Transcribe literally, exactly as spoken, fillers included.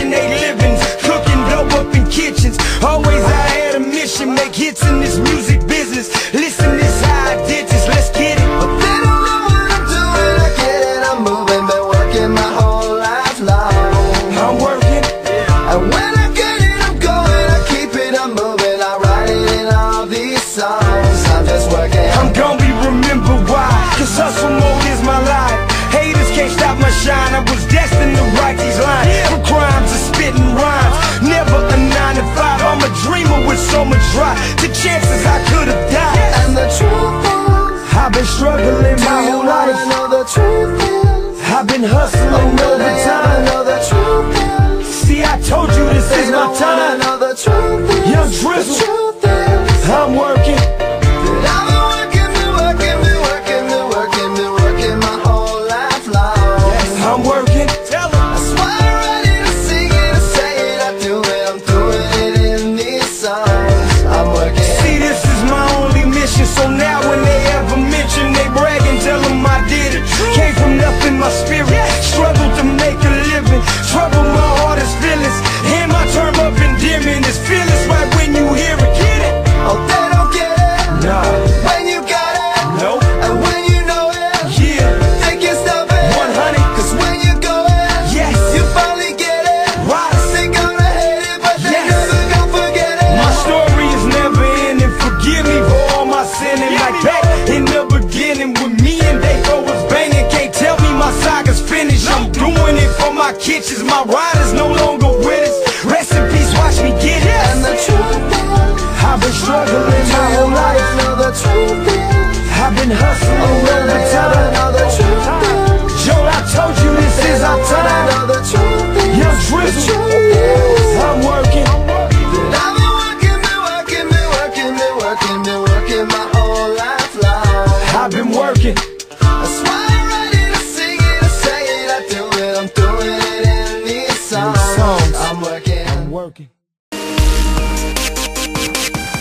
making they livings, cooking dope up in kitchens. Always I had a mission, make hits in this music business. Listen, this how I did this, let's get it. But they don't know what I'm doing, I get it, I'm moving, been working my whole life long. I'm working, And when I get it, I'm going, I keep it, I'm moving, I write it in all these songs. I'm just working. I'm gon' be remembered why, cause hustle mode is my life. Haters can't stop my shine, I was destined to write these lines. From crimes to spitting rhymes, never a nine to five. I'm a dreamer with so much drive, the chances I could've died. And the truth is, I've been struggling my do you whole wanna life. know the truth is? I've been hustling Will they ever overtime. know the truth is? See, I told you this They is my don't wanna time. know the truth is. Young The Drizzle, truth is, I'm working. that I've been working, been working, been working, been working, been working my whole life long. I'm working. Tell 'em. That's why I write it, I sing it, I say it, I do it, I'm doing it in these songs. I'm working. See, this is my only mission, so now when they ever mention, they brag and tell them I did it. Came from nothing, my spirit struggled to make a living. Trouble my hardest feelings, and my term up and dimming. It's fearless right when you hear it. Get it? Oh, they don't get it. Nah, When you got it, nope. and when you know it, Yeah, they can't stop it. one hundred. Cause when you go in, Yes. you finally get it. Right. They gonna hate it, but they Yes. never gonna forget it. My story is never ending. Forgive me for all my sinning. Like back in the beginning with me and Davo was banging. Can't tell me my saga's finished. I'm doing it for my kitchens. My riders no longer with us. Rest in peace, watch me get it. And the truth is, I've been struggling my you whole wanna life. know the truth is? I've been hustling Will they ever know the overtime. truth is? Joe, I told you this is our Wanna time. know the truth is? Young The Drizzle, truth is, I'm working. that I've been working, been working, been working, been working, been working my whole life long. I've been working. That's why I write it, I sing it, I say it, I do it, I'm doing it in these songs. songs. I'm working. I'm working.